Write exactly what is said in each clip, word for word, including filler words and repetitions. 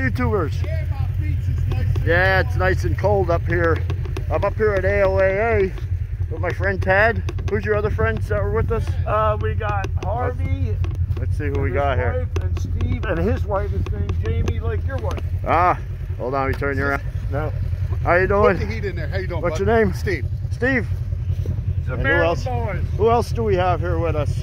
YouTubers? Yeah, it's nice and cold up here. I'm up here at A O A A with my friend Tad. Who's your other friends that were with us? Uh, we got Harvey. Let's see who we got here. And Steve, and his wife is named Jamie, like your wife. Ah, hold on, we turn you around. No. How you doing? Put the heat in there. How you doing? What's bud? your name? Steve. Steve. The And who else? Boys. Who else do we have here with us?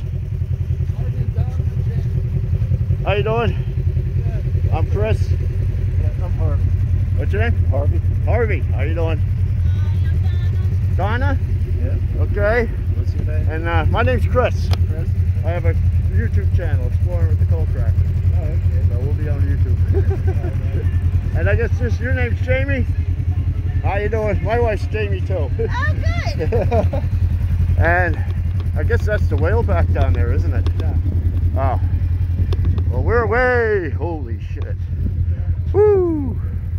How you doing? I'm Chris. I'm Harvey. What's your name? Harvey. Harvey. How you doing? Donna? Yeah. Okay. What's your name? And uh, my name's Chris. Chris. I have a YouTube channel, Exploring with the Cold Cracker. Oh, okay. So we'll be on YouTube. And I guess this, your name's Jamie? How you doing? My wife's Jamie too. Oh, good. And I guess that's the whaleback down there, isn't it? Yeah. Oh. Well, we're away. Holy shit. Woo!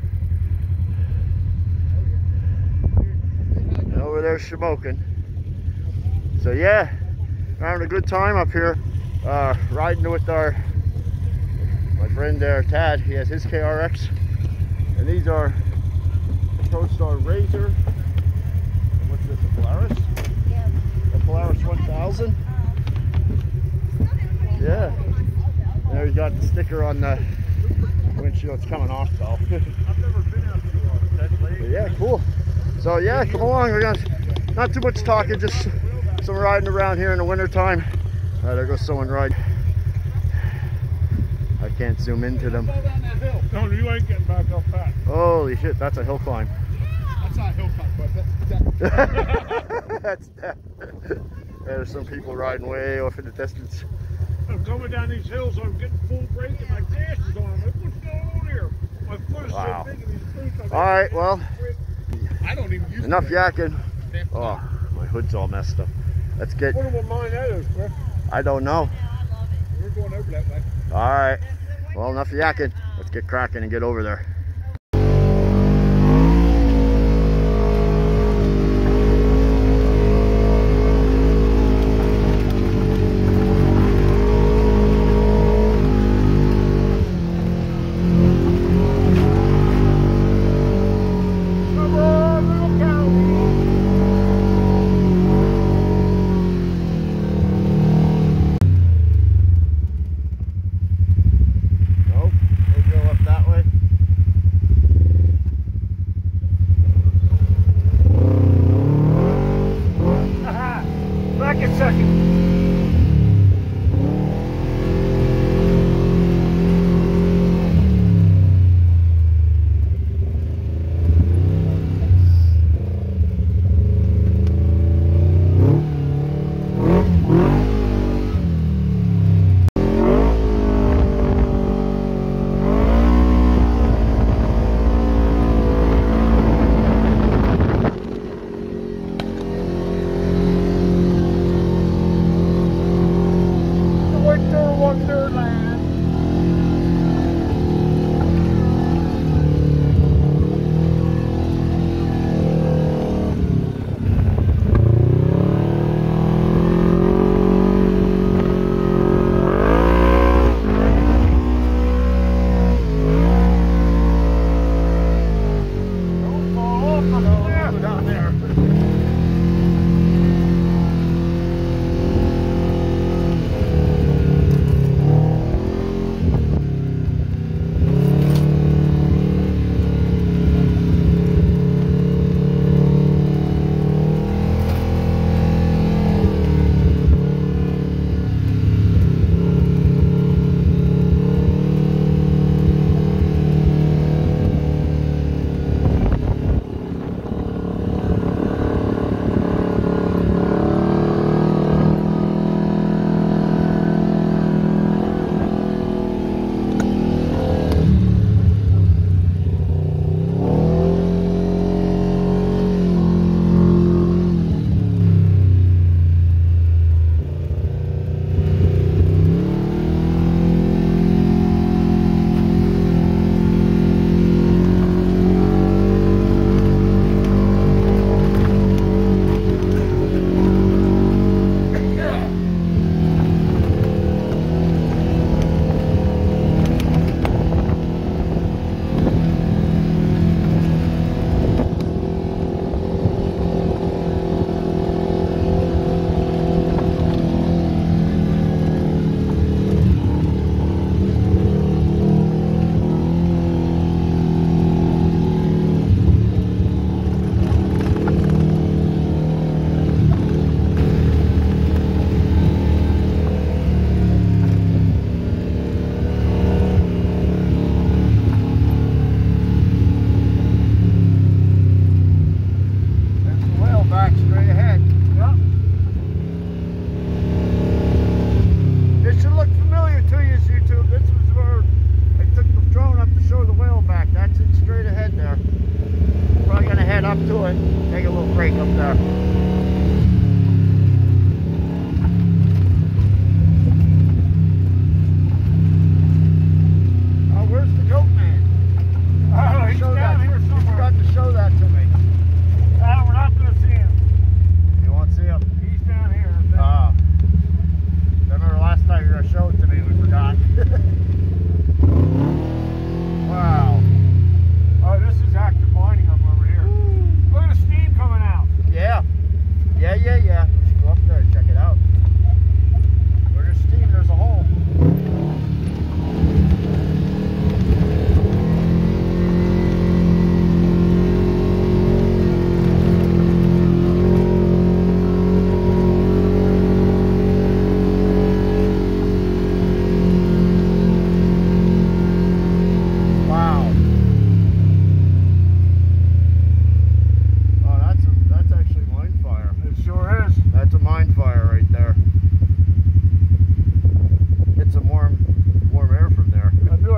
And over there smoking. So yeah, we're having a good time up here. Uh, riding with our, my friend there, Tad. He has his K R X. And these are ProStar Razor. And what's this, a Polaris? Yeah. A Polaris one thousand. Yeah. There you got the sticker on the windshield. It's coming off though. I've never been out to that lake. Yeah, cool. So yeah, come along. We're gonna not too much talking, just some riding around here in the winter time. Uh, there goes someone riding. I can't zoom into them. No, you ain't getting back up that. Holy shit, that's a hill climb. That's not a hill climb, but that's That's that. There's some people riding way off in the distance. I'm coming down these hills, I'm getting full brake and my gas is on. I'm like, what's going on here? My foot is Wow. so big in these boots. All right, well, I don't even use enough it. yakking. Oh, my hood's all messed up. Let's get. Wonder what mine that is, Chris. I don't know. We're going over that way. All right. Well, enough yakking. Let's get cracking and get over there.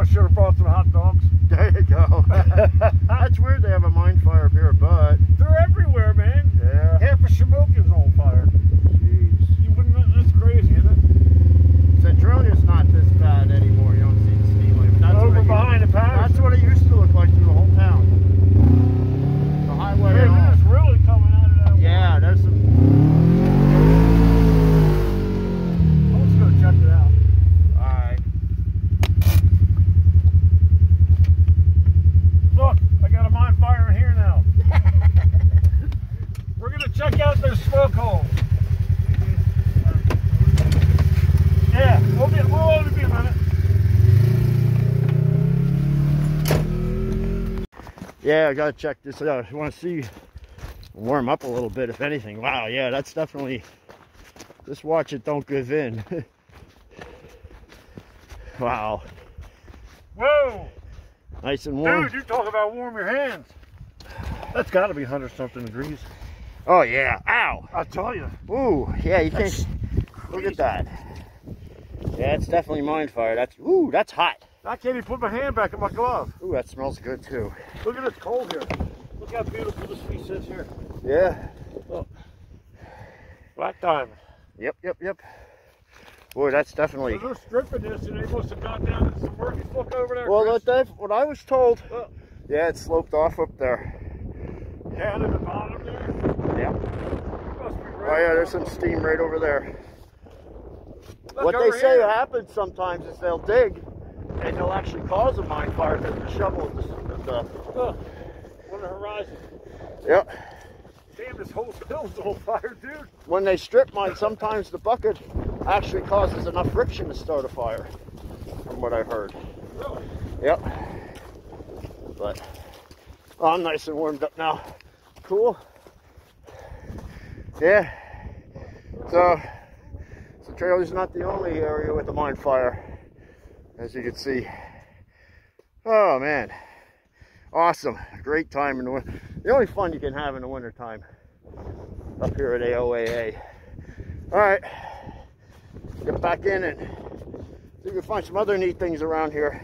should have brought some hot dogs. There you go. That's weird they have a mine fire up here, but They're everywhere, man. yeah. Half of Shamokin's on fire. Jeez. You wouldn't. That's crazy, isn't it? Centralia's not this bad anymore. You don't see the steam wave. That's Over what it, behind the power. That's what it used to look like through the whole town. The highway and Man, all. it is really coming out of that. Yeah, water. there's some. Let's go check it out. Alright. Look, I got a mine fire in here now. We're gonna check out those smoke holes. Yeah, we'll be. We'll only be a minute. Yeah, I gotta check this out. I want to see, warm up a little bit, if anything. Wow, yeah, that's definitely. Just watch it, don't give in. Wow, Whoa, nice and warm. dude, you talk about warm your hands. That's got to be hundred something degrees. Oh yeah, ow. I tell you. Ooh, yeah, you That's can't. Look at that. Yeah, it's definitely mine fire. That's ooh, that's hot. I can't even put my hand back in my glove. Ooh, that smells good too. Look at this coal here. Look how beautiful this piece is here. Yeah. Look. Black diamond. Yep, yep, yep. Boy, that's definitely. So they're stripping this and they must have got down to some work. Look over there. Well, Chris. what, what I was told. Look, Yeah, it sloped off up there. down at the bottom there. Yeah. Must be Oh right yeah, there's some steam right over there. Look What they over say here. happens sometimes is they'll dig, and they'll actually cause a mine fire because the shovel is the, the. Look, on the horizon. Yep. Damn, this whole hill's on fire, dude. When they strip mine, sometimes the bucket actually causes enough friction to start a fire, from what I've heard. Really? Yep. But oh, I'm nice and warmed up now. Cool. Yeah. So, so trailer's not the only area with a mine fire, as you can see. Oh man, awesome! Great time in the winter. The only fun you can have in the winter time up here at A O A A. All right, get back in and see if we can find some other neat things around here.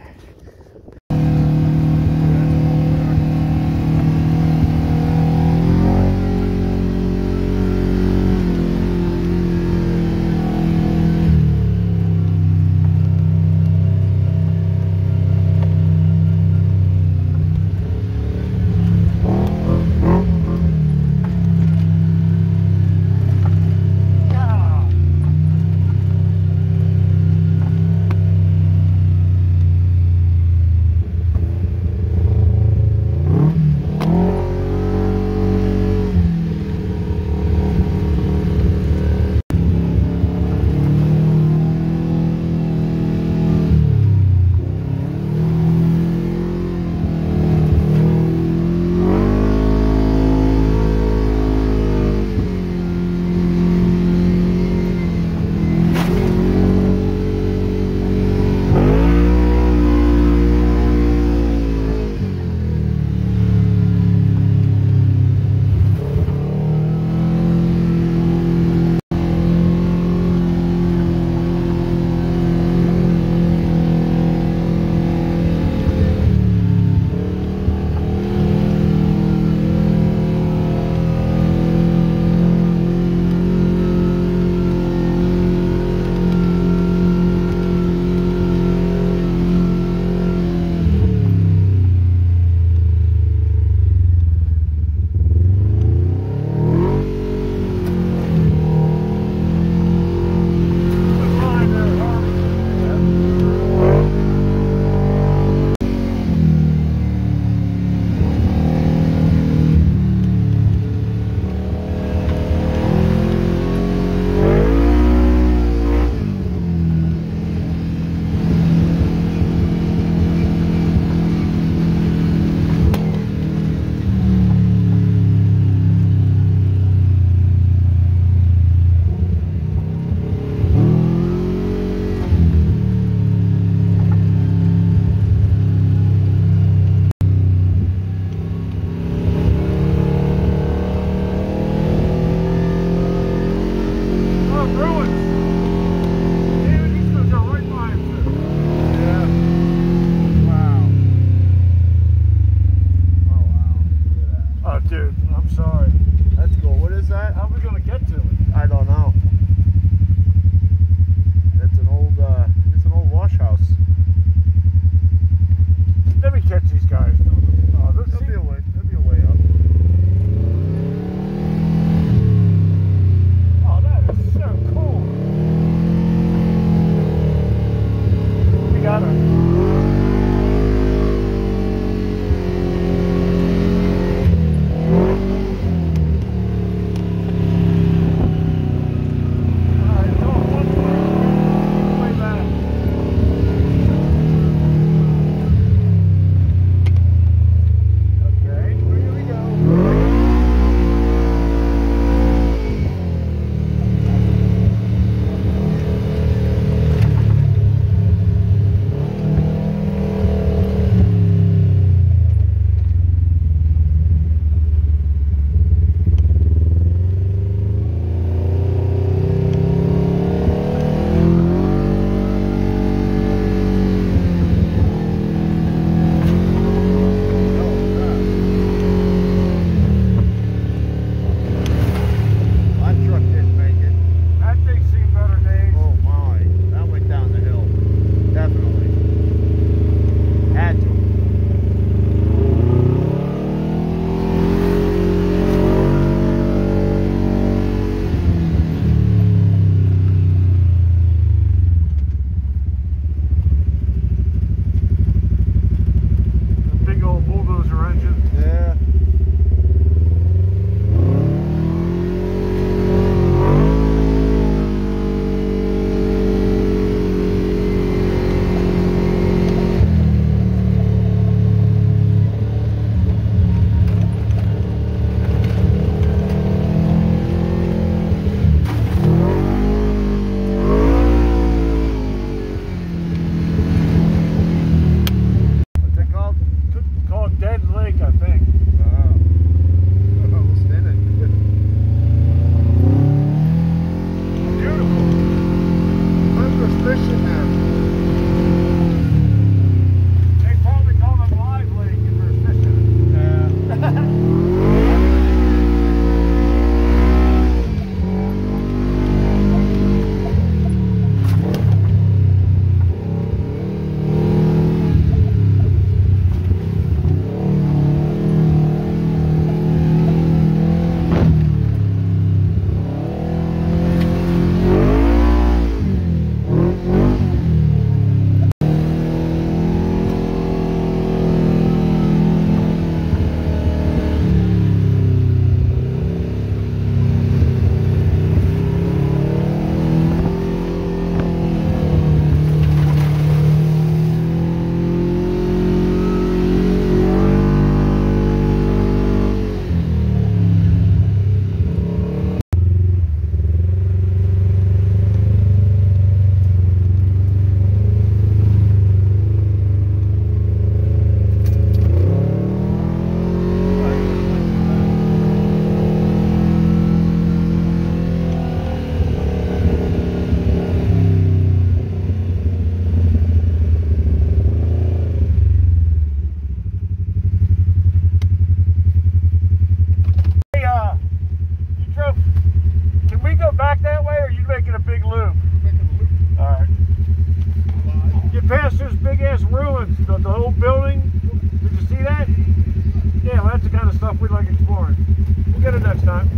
Yes, there's big ass ruins. The, the whole building. Did you see that? Yeah, well, that's the kind of stuff we like exploring. We'll get it next time.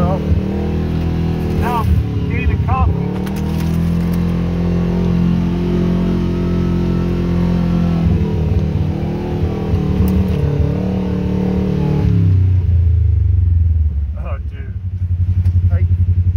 myself. Now I'm gaining confidence. Oh, dude. Hey.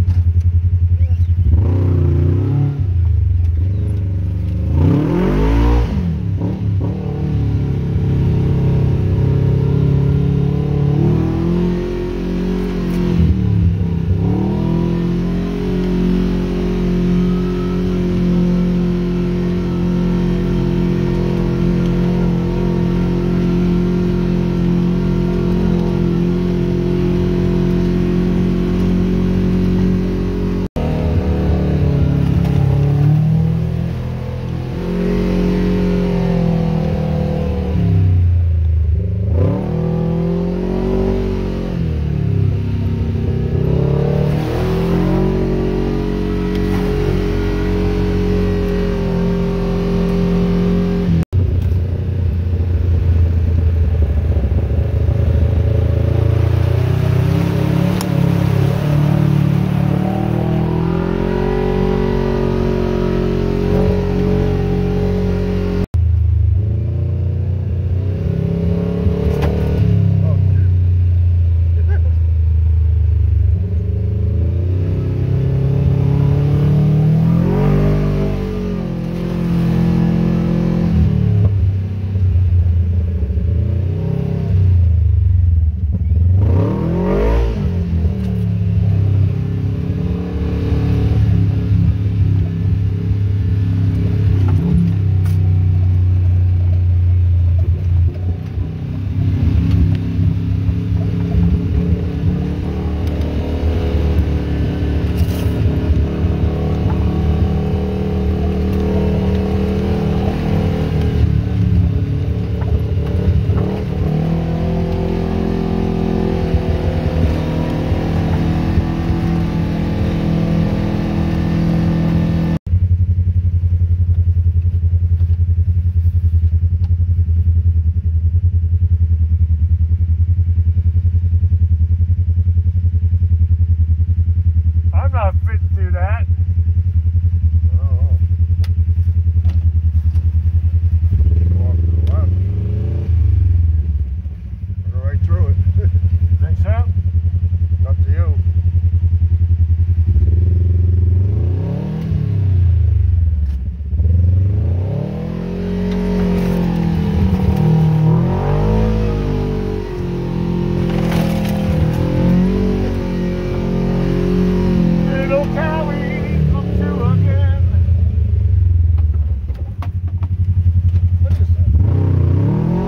I'm not fit to do that. Oh. Go off to the left. Go right through it. Think so? It's up to you. Little Cowie, come to again. What is that?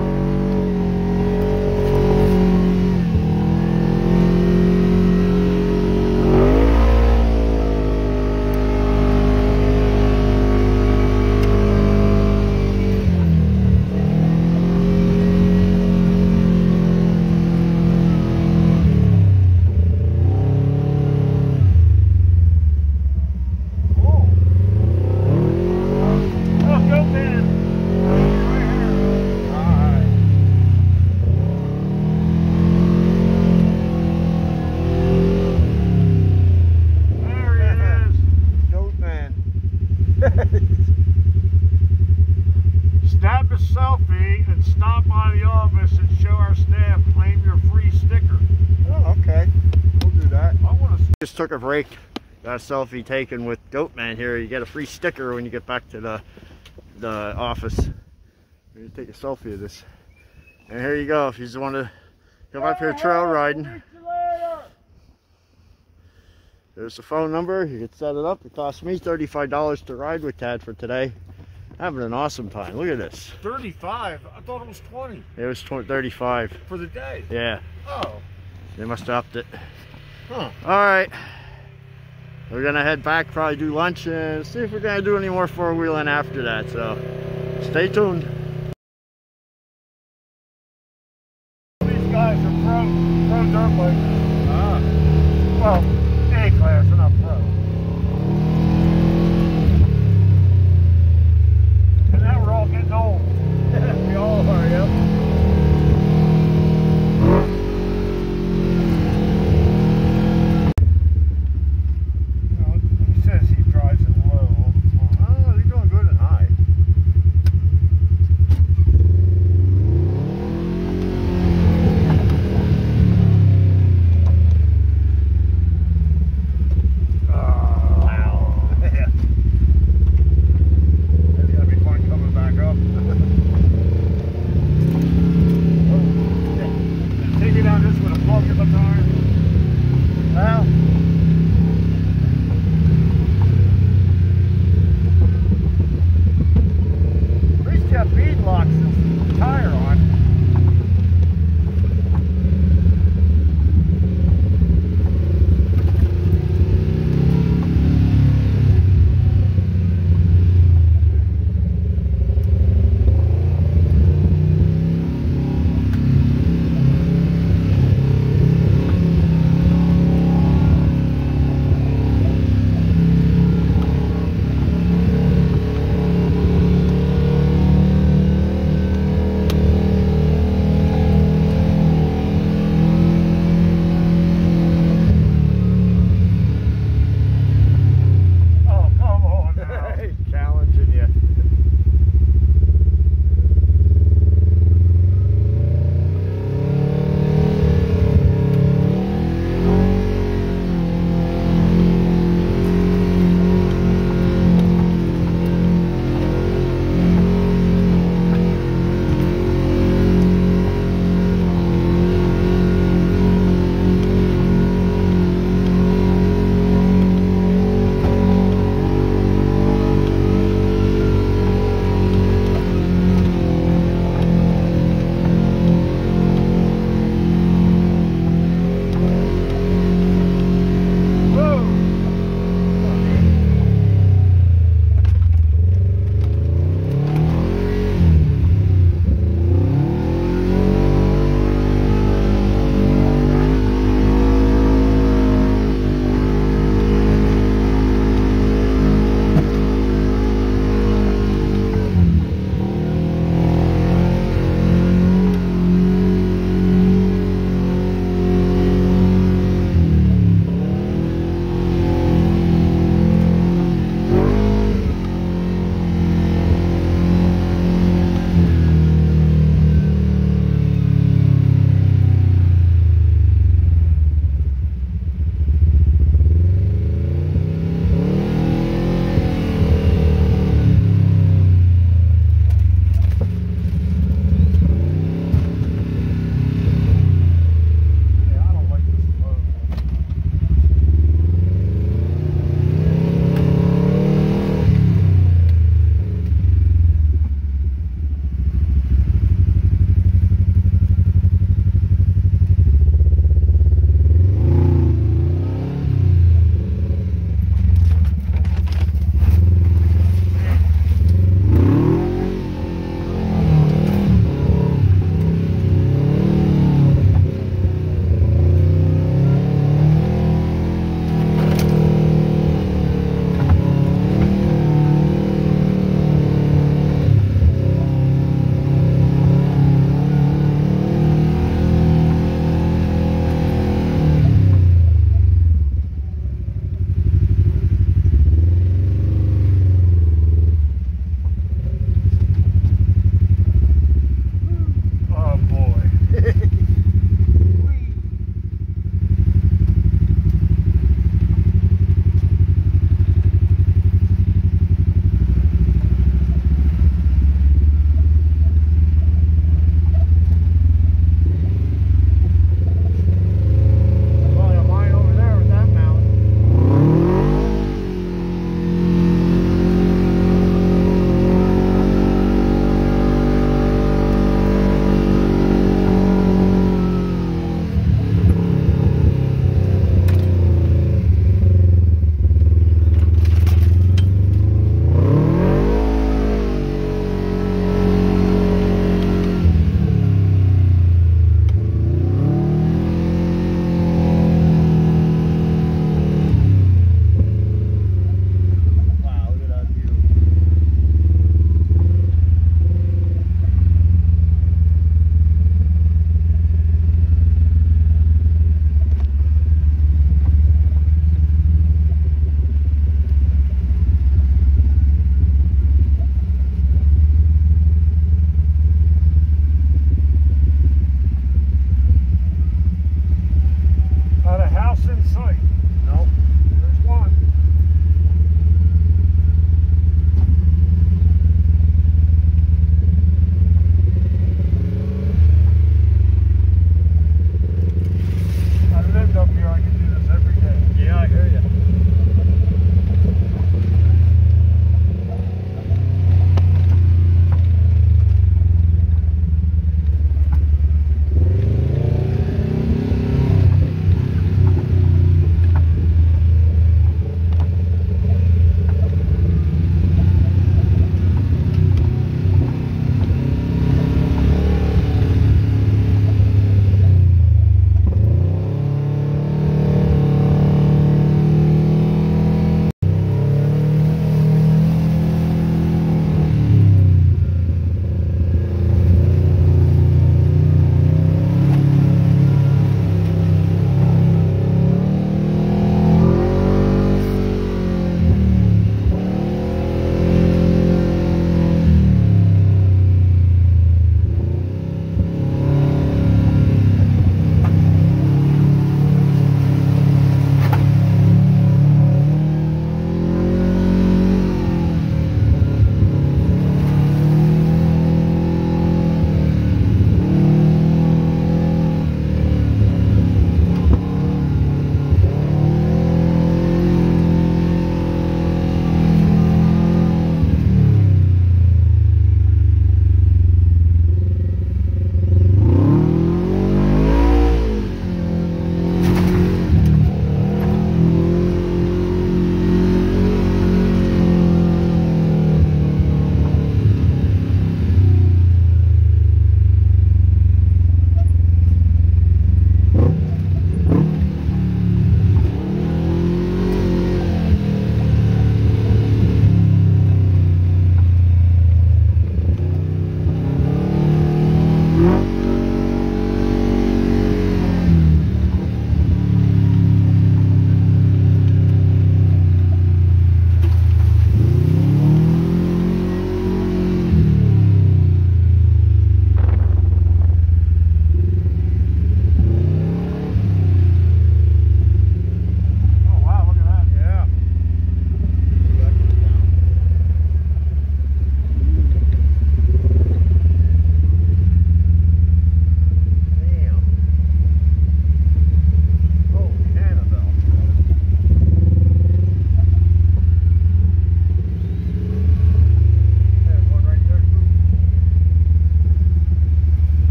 Oh. Oh, go, man. Right here. Alright. There he is. Goat man. Snap a selfie and stop by the office and show our staff, claim your free sticker. Oh, okay. We'll do that. I want to. Just took a break. Got a selfie taken with Goatman here. You get a free sticker when you get back to the the office. You take a selfie of this. And here you go. If you just want to come up here trail riding, there's the phone number. You can set it up. It cost me thirty-five dollars to ride with Tad for today. Having an awesome time. Look at this. thirty-five. I thought it was twenty It was thirty-five. for the day. Yeah, Oh. they must have upped it. Huh. All right. We're gonna head back, probably do lunch, and see if we're gonna do any more four-wheeling after that. So stay tuned. These guys are pro, pro dirt bikers. Ah. Well, A class, they're not pro. And now we're all getting old. We all are, yep.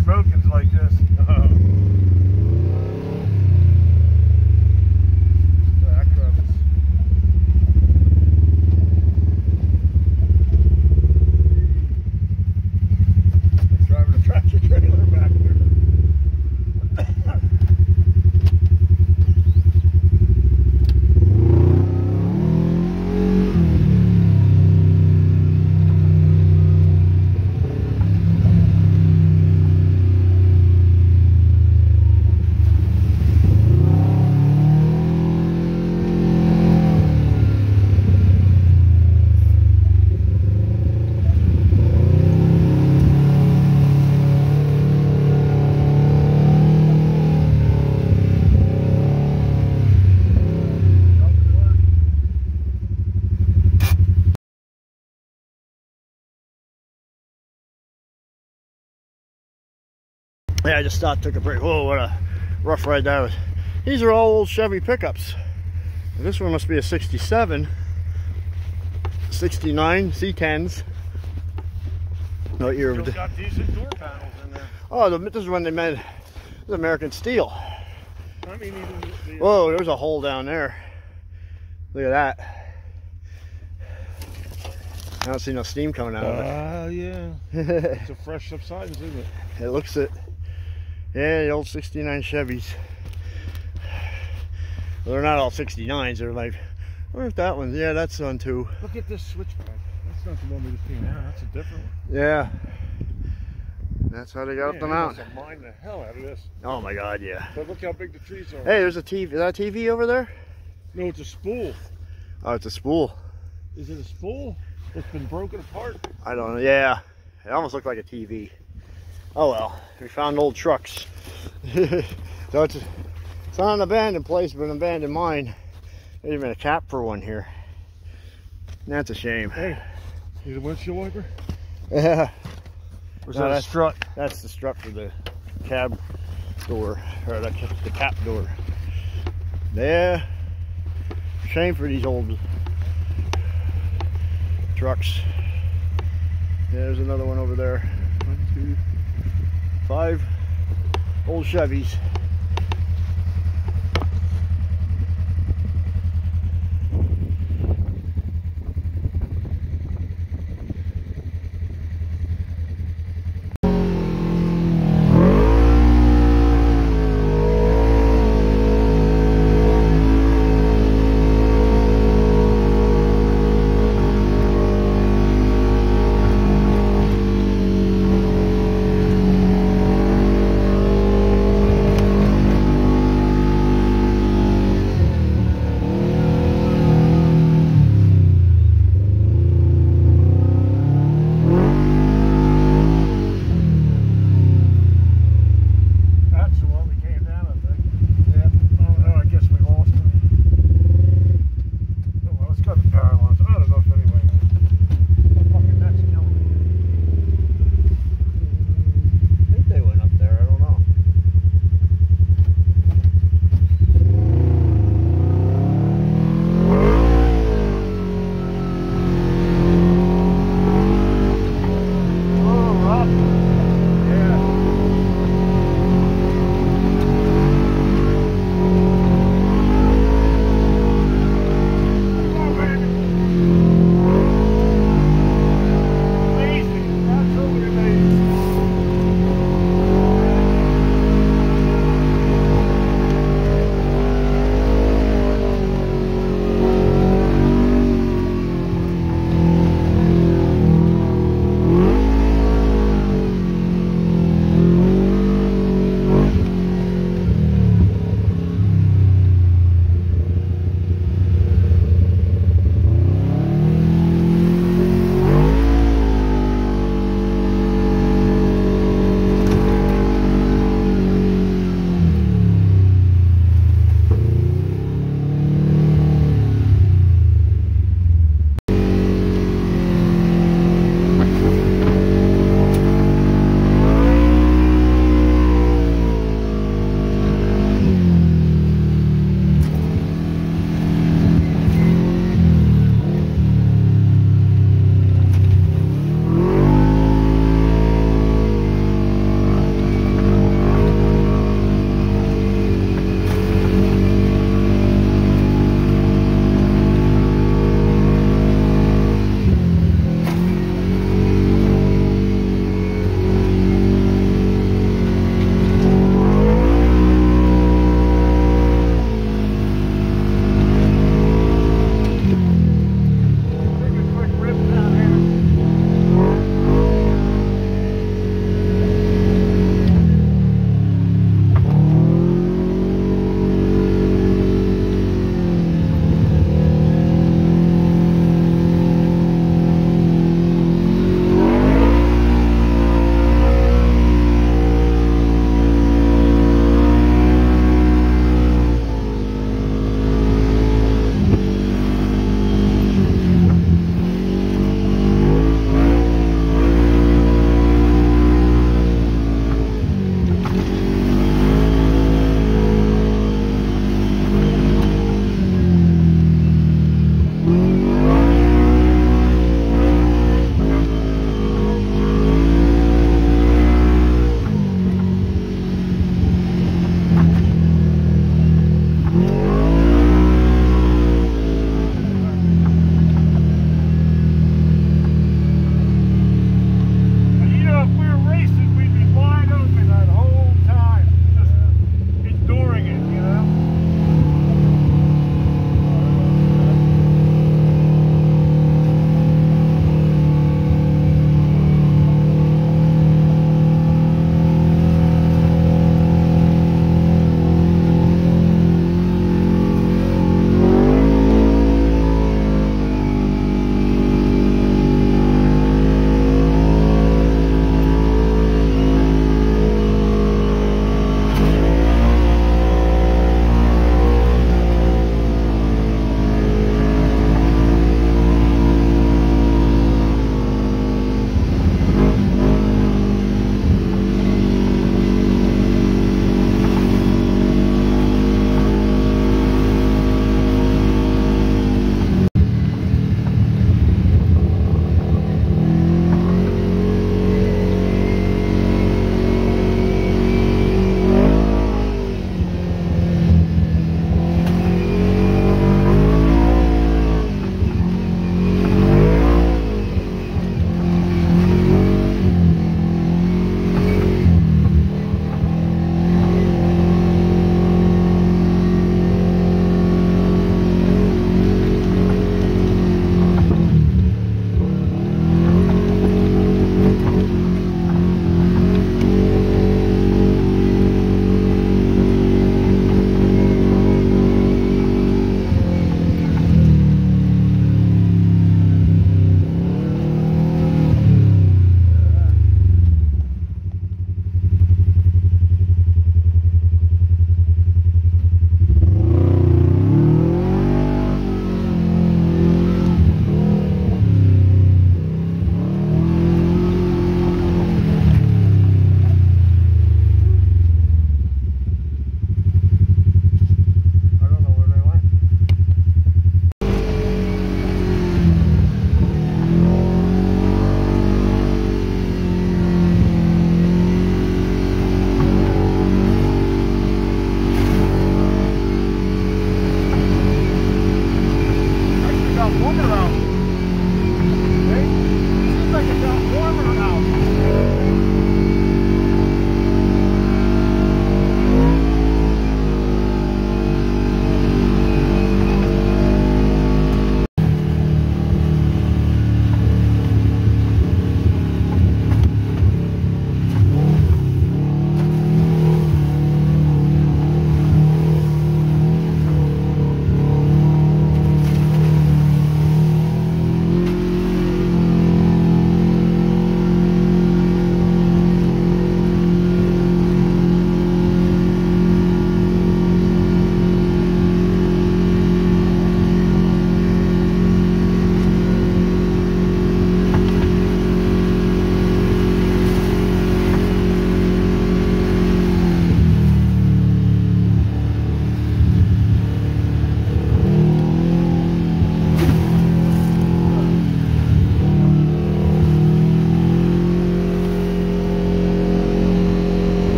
smoking's like this. Back crevice. Driving a tractor trailer back there. Yeah, I just stopped, took a break. Whoa, what a rough ride that was. These are all old Chevy pickups. And this one must be a sixty-seven, sixty-nine C tens. No year of Still got decent door panels in there. Oh, the, this is when they made the American Steel. I mean, even the, Whoa, there's a hole down there. Look at that. I don't see no steam coming out of it. Ah, uh, yeah. It's a fresh subsidence, isn't it? It looks it. Yeah, the old sixty-nine Chevys. Well, they're not all sixty-nines. They're like, I wonder if that one. Yeah, that's on too. Look at this switchback. That's not the one we just came out. That's a different one. Yeah. That's how they got Man, up the mountain. They must have mined the hell out of this. Oh my God, yeah. But look how big the trees are. Hey, there's a T V. Is that a T V over there? No, it's a spool. Oh, it's a spool. Is it a spool? It's been broken apart. I don't know. Yeah, it almost looked like a T V. Oh well, we found old trucks. So it's it's not an abandoned place, but an abandoned mine. There's even a cap for one here. That's a shame. Hey, need a windshield wiper? Yeah. Or is No, that a that's- strut? That's the strut for the cab door, or the, the cap door. Yeah. Shame for these old trucks. Yeah, there's another one over there. One, two, five old Chevys.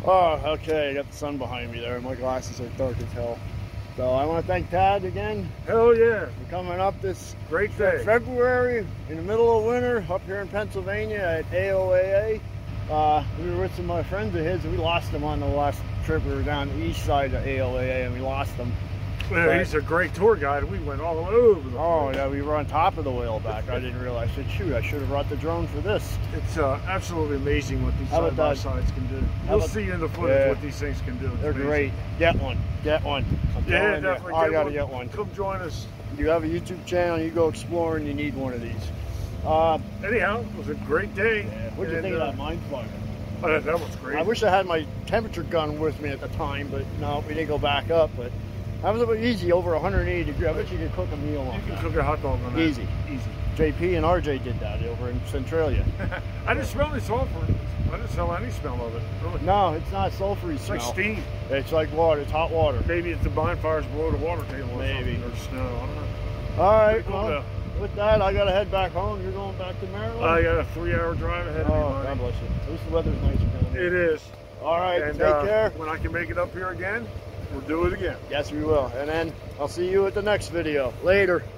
Oh, okay, I got the sun behind me there. My glasses are dark as hell. So I want to thank Tad again Hell yeah. for coming up this Great day. February in the middle of winter up here in Pennsylvania at A O A A. Uh, we were with some of my friends of his and we lost them on the last trip. We were down the east side of A O A A and we lost them. Yeah, But- he's a great tour guide. We went all over the Oh place. yeah, we were on top of the whaleback. I didn't realize. I said, shoot, I should have brought the drone for this. It's uh, absolutely amazing what these How about side by that? sides can do. How You'll about- see in the footage Yeah. what these things can do. It's They're amazing. great. Get one. Get one. I'm Yeah, telling you. definitely. I get gotta one. get one. Come join us. You have a YouTube channel, you go exploring, you need one of these. Uh, Anyhow, it was a great day. what'd you And, think of uh, that mine flyer? oh, that, that was great. I wish I had my temperature gun with me at the time, but no, we didn't go back up. But that was a bit easy, over one hundred eighty degrees. I bet you could cook a meal You on can that. cook a hot dog on that. Easy. Easy. J P and R J did that over in Centralia. I didn't smell any sulfur. I didn't smell any smell of it. Really. No, it's not sulfury It's smell. like steam. It's like water. It's hot water. Maybe it's the bonfires below the water table or Maybe. something, or snow. I don't know. All right. Pretty cool, Well, with that, I gotta head back home. You're going back to Maryland. I got a three-hour drive ahead of me. Oh, buddy. God bless you. At least the weather's nicer down there. It is. All right. And take uh, care. when I can make it up here again, we'll do it again. Yes, we will. And then I'll see you at the next video. Later.